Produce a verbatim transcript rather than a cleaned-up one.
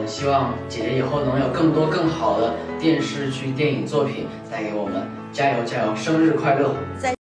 嗯，希望姐姐以后能有更多更好的电视剧、电影作品带给我们，加油加油，生日快乐！ 在